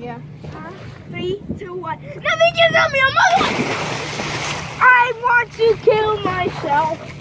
Yeah. 3, 2, 1. Nothing can tell me, I'm I want to kill myself.